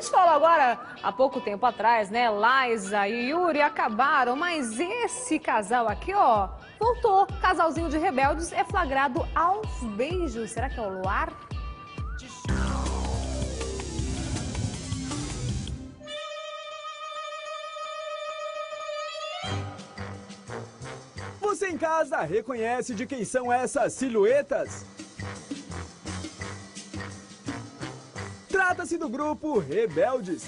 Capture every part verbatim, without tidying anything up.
gente falou agora, há pouco tempo atrás, né? Liza e Yuri acabaram, mas esse casal aqui, ó, voltou. Casalzinho de rebeldes é flagrado aos beijos. Será que é o Luar? Você em casa reconhece de quem são essas silhuetas? Trata-se do grupo Rebeldes.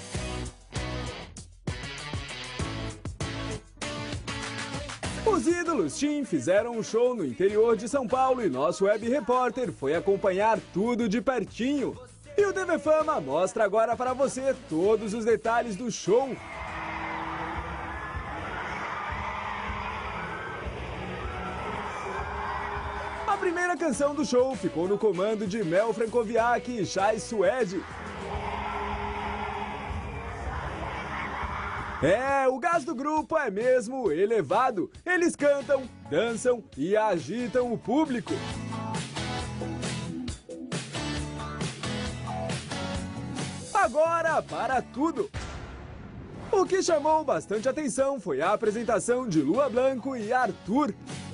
Os ídolos Tim fizeram um show no interior de São Paulo e nosso web repórter foi acompanhar tudo de pertinho. E o T V Fama mostra agora para você todos os detalhes do show. A primeira canção do show ficou no comando de Mel Francoviac e Chay Suede. É, o gás do grupo é mesmo elevado. Eles cantam, dançam e agitam o público. Agora, para tudo! O que chamou bastante atenção foi a apresentação de Lua Blanco e Arthur.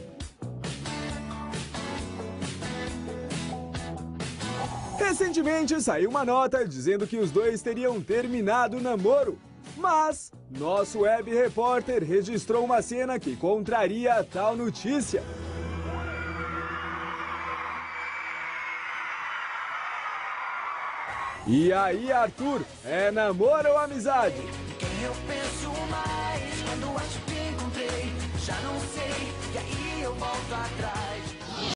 Recentemente saiu uma nota dizendo que os dois teriam terminado o namoro, mas nosso web repórter registrou uma cena que contraria a tal notícia. E aí, Arthur, é namoro ou amizade? Quem eu penso mais quando acho que encontrei, já não sei, e aí eu volto atrás.